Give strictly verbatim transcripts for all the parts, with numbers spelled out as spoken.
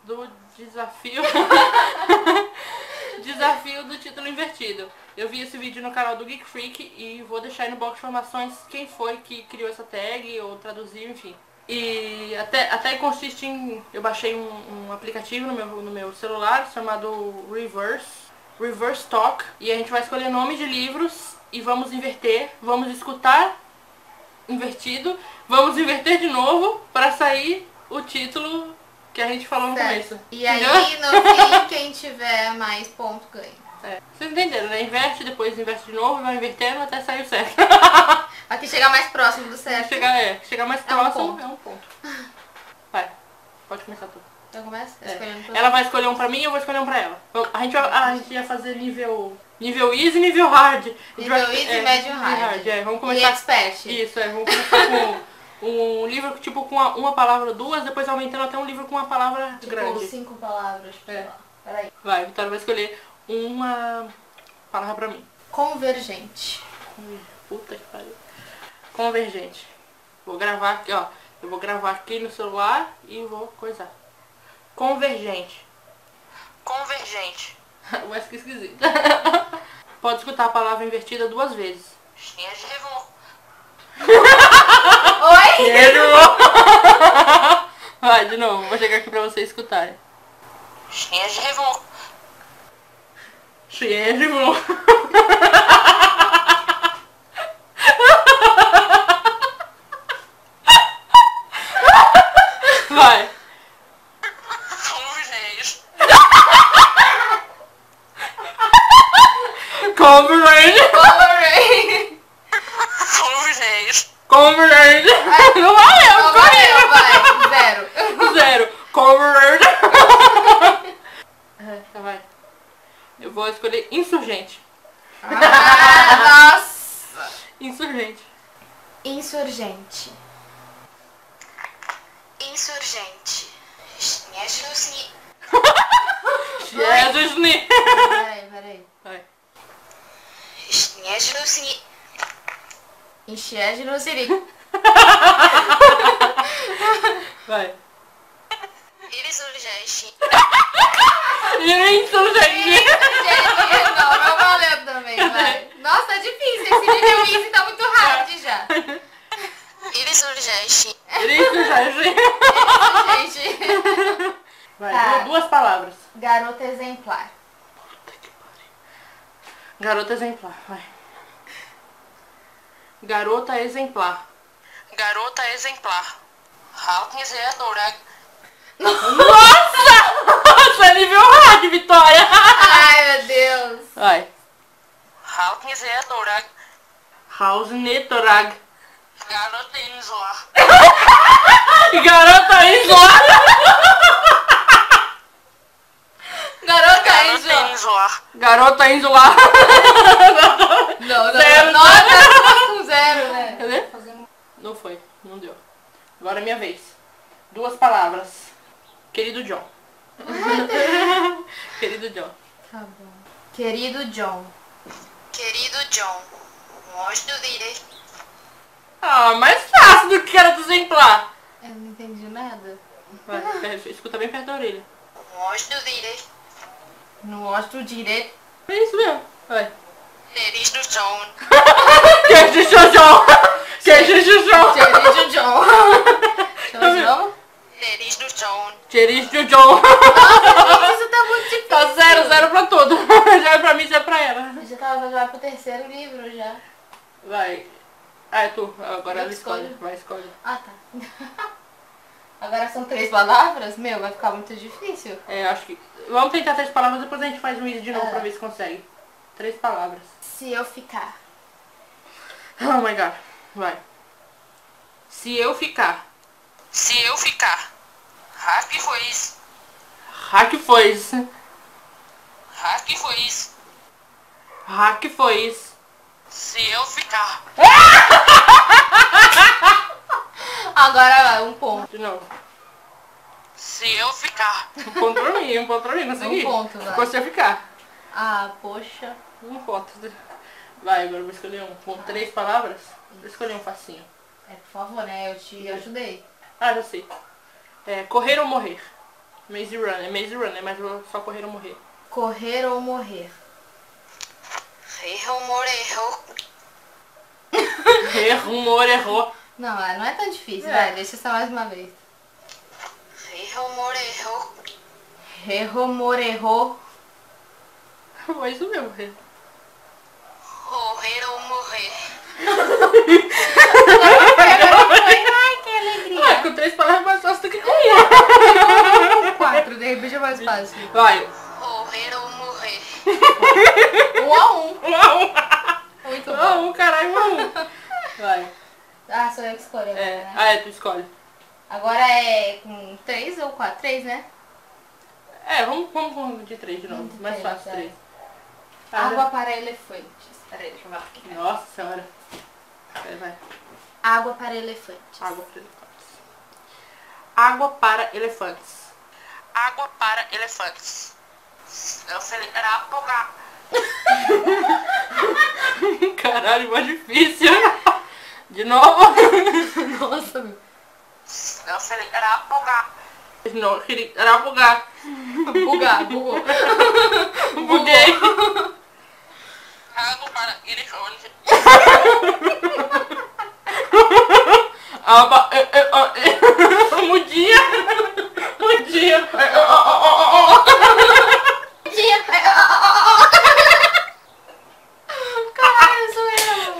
do desafio... desafio do título invertido. Eu vi esse vídeo no canal do Geek Freak e vou deixar aí no box de informações quem foi que criou essa tag ou traduziu, enfim. E até, até consiste em... Eu baixei um, um aplicativo no meu, no meu celular chamado Reverse, Reverse Talk. E a gente vai escolher nome de livros e vamos inverter, vamos escutar invertido, vamos inverter de novo para sair o título que a gente falou no certo. começo. E Entendeu? aí, no fim, quem tiver mais ponto ganha. É. Vocês entenderam, né? Inverte, depois inverte de novo, vai invertendo até sair o certo. Aqui chegar mais próximo do certo. Chegar, é, chegar mais É um próximo ponto. é um ponto. Vai, pode começar tudo. Eu começo? É. Escolhendo por Ela vai escolher um pra mim e eu vou escolher um pra ela. A gente vai, a gente vai fazer nível, nível easy e nível hard. A gente Nível vai- easy, é, médio, nível hard. É, vamos E começar. expert. Isso, é, vamos começar com um livro tipo com uma, uma palavra, duas, depois aumentando até um livro com uma palavra Tipo, grande. cinco palavras, sei É. lá. Peraí. Vai, a Vitória vai escolher uma palavra pra mim. Convergente. Puta que pariu. Convergente. Vou gravar aqui, ó. Eu vou gravar aqui no celular e vou coisar. Convergente. Convergente. Vai ficar esquisito. Pode escutar a palavra invertida duas vezes. Oi? Errou! Vai, de novo. Vou chegar aqui pra vocês escutarem. Chegou. Vai. Convergente. Convergente. Convergente. Não valeu, Não valeu, vai. Zero. Zero. Convergente. É, vai. Eu vou escolher insurgente. Ah, nossa. Insurgente. Insurgente. Insurgente. Jesus. Peraí, peraí. Vai. Enxerge no siri. Vai. Insurgente. Insurgente. Gente, não, não valeu também, vai. Nossa, é difícil. Esse nível easy tá muito hard já. Insurgente. Insurgente. Gente. Vai, Tá. duas palavras. Garota exemplar. Garota exemplar, vai. Garota exemplar. Garota exemplar. Haltenzeadora. Nossa, é nível hard, Vitória. Ai, meu Deus. Vai. Haltenzeadora. Hausnetorag. Garota insular. Garota isolada. Garota Garota exemplar. insular. Garota insular. Não, não, Zero, não. Nossa, com zero, né? Cadê? Não foi, não deu. Agora é minha vez. Duas palavras. Querido John. Querido John. Tá bom. Querido John. Querido John. Mostro direito. Ah, mais fácil do que garota exemplar. Eu não entendi nada. Vai, per- escuta bem perto da orelha. Mostro direito. Não mostro direito. É isso mesmo. Vai. Nariz do John. Queijo John. Queijo John. Querido John. Chama de novo? Nariz do John. Queijo John. Nossa, isso tá muito difícil. Tá zero, zero pra tudo. Zero pra mim, zero pra ela. Eu já tava já pro terceiro livro já. Vai. Ah, é tu. Agora Eu ela escolhe. escolho. Vai, escolhe. Ah, tá. Agora são três palavras? Meu, vai ficar muito difícil. É, acho que... Vamos tentar três palavras, depois a gente faz um easy de novo É. pra ver se consegue. Três palavras. Se eu ficar. Oh my god. Vai. Se eu ficar. Se eu ficar. Hack foi isso. Hack foi isso. Hack foi isso. Hack foi isso. Se eu ficar. Agora vai, um ponto. De novo. Se eu ficar. Um ponto pra mim, um ponto pra mim, consegui. Um ponto, vai. Ficou se eu ficar. Ah, poxa. Um ponto. Vai, agora eu vou escolher um. Com três palavras? Vou escolher um facinho. É, por favor, né? Eu te ajudei. Ah, já sei. É, correr ou morrer? Maze Run, é Maze Run, né? Mas eu vou só correr ou morrer. Correr ou morrer. Errou, amor, errou. Errou, amor, errou. Não, ah, não é tão difícil, É. vai, deixa só mais uma vez. Errou, amor, errou. Errou, morrer, errou. Foi isso mesmo, errou. Correr ou morrer. Ai, que Ah, alegria. com três palavras é mais fácil do que com uma. Quatro, de repente é mais fácil. Vai. Correr ou morrer. Um a um. Um a um. Muito Um a bom. um, caralho, um a um. Vai. Ah, sou eu que escolho agora, É. né? Ah, é, tu escolhe. Agora é com três ou quatro? Três, né? É, vamos, vamos com de três de novo. Vamos de Mais três, fácil, vai. três. Água para elefantes. Peraí, deixa eu ver aqui. Nossa senhora. Vai, vai. Água para elefantes. Água para elefantes. Água para elefantes. Água para elefantes. Eu falei, era afogar. Caralho, mais difícil. De novo. Nossa, meu. Eu falei, era afogar. De novo, queria- era bugar. Bugar, bugou. Buguei. Água para elefantes. Aba, eh, eh, oh, eh. Mudinha. Mudinha. Eh, oh, oh, oh, oh, Caralho, sou eu.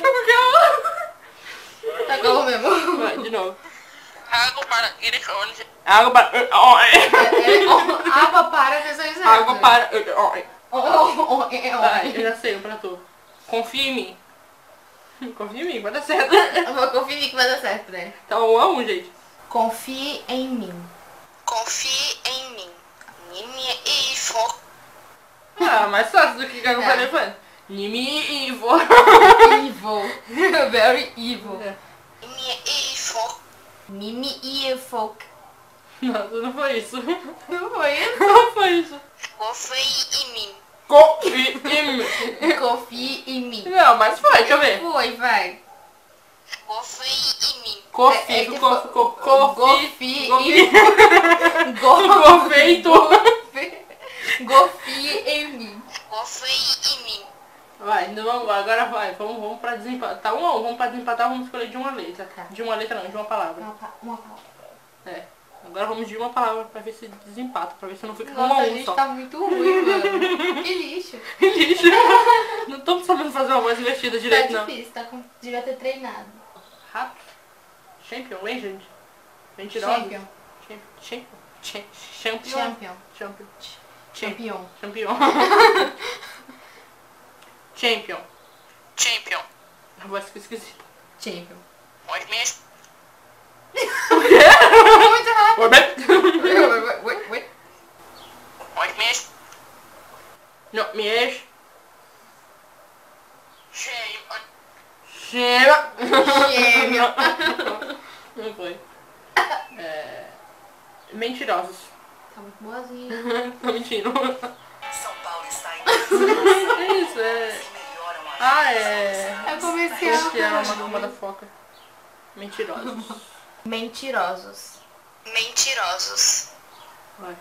oh. Tá bom mesmo. Vai, de novo. Água para elefantes. Água para... eh, oh, eh. É, ó, água para pessoas certas. Água para... eh, oh, eh. Ó, ó, ó, é, ó. Vai, eu já sei, um pra tu. Confia em mim. Confia em mim, vai dar certo. Eu vou confiar que vai dar certo, né? Tá um a um, gente. Confie em mim. Confie em mim. Minha e foco. Ah, mais fácil do que água É. para elefante. Nimi Ivo. Evil. Very evil. Minha e foco. Mimi e folk. Não, não foi isso. Não foi isso? Não foi isso. Confie em mim. Confia em mim. Confie em mim. Não, mas foi, deixa eu ver. Foi, vai. Confie em mim. Cofi, É- é que cofi, foi- cofi, Gofi cofi, e... Gofeito. Confie em mim. Confie em mim. Vai, então vamos, agora vai, vamos, vamos pra desempatar. Tá um a um, vamos pra desempatar, vamos escolher de uma letra. Tá. De uma letra não, de uma palavra. Uma, pa- uma palavra. É. Agora vamos de uma palavra pra ver se desempata, pra ver se não fica um Nossa, a a um gente só. tá muito ruim, mano. Que lixo. Lixo. Não tô sabendo fazer uma voz investida direito, Tá não. difícil, tá com... devia ter treinado. Rápido. Champion, Legend. Mentirosa. Champion. Champion. Champion. Champion. Champion. Champion. Champion. Champion. Champion. Champion. A voz ficou esquisita. Champion. Os meus. Muito rápido. Não, Wait, wait. Os meus. me és. Cheio. Chega. Gêmeo. Não foi. É... Mentirosos. Tá muito boazinha. Tô mentindo. São Paulo está em É isso, é... melhoram a Ah, é... É comercial. Esse é uma, uma da foca. Mentirosos. Mentirosos. Mentirosos. Vai.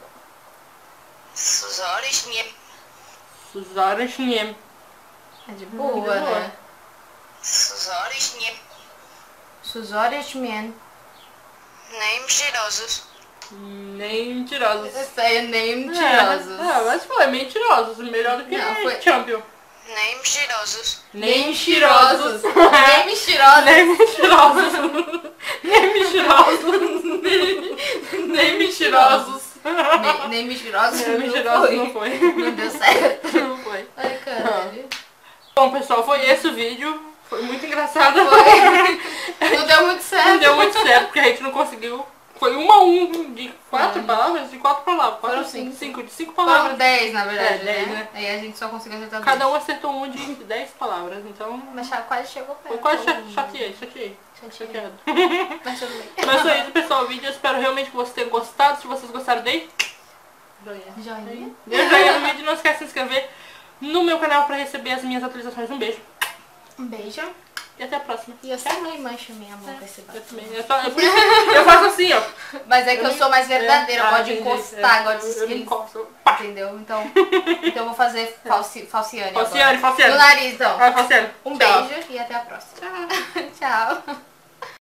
Suzores minha. Suzaram Niem. É de Hum, boa, de boa. né? Suzores minha. Suzores men. Nem mentirosos. Nem mentirosos. Isso aí é nem mentirosos. É, é, mas foi mentirosos. Melhor do que Não, foi- Champion. Nem mentirosos. Nem mentirosos. mentirosos. Nem mentirosos. Nem mentirosos. Nem mentirosos. Nem mentirosos. Nem, nem mentirosos. Nem não mentirosos foi. não foi. Não deu certo. Não foi. Ai, caralho. Bom, pessoal, foi esse o vídeo. Foi muito engraçado. Foi. Não deu muito certo. Não deu muito certo, porque a gente não conseguiu. Foi um a um de quatro Foi. palavras, de quatro palavras. Quatro, Foram cinco, cinco. cinco, de cinco Foram palavras. dez, na verdade, É, dez, né? né? Aí a gente só conseguiu acertar Cada dois. um acertou um de dez palavras, então... Mas já quase chegou perto. Eu quase cha- chateei, chateei. Chateei. Chateado. Mas tudo bem. Mas é isso, pessoal, o vídeo. Eu espero realmente que vocês tenham gostado. Se vocês gostaram, dei joinha. Joinha. Dê joinha no vídeo. Não esquece de se inscrever no meu canal pra receber as minhas atualizações. Um beijo Um beijo. e até a próxima. E eu sempre mancho minha mão com esse Eu batom. também. Eu, só- eu, eu faço assim, ó. Mas é que eu, nem- sou mais verdadeira, é, eu gosto ah, de entendi. encostar, É, gosto de eu, eu não aqueles- encosto. Pá! Entendeu? Então, então eu vou fazer falsi, falciane Falciane, agora. Falciane. No nariz, então. Ah, Falciane. Um Tchau. beijo e até a próxima. Tchau.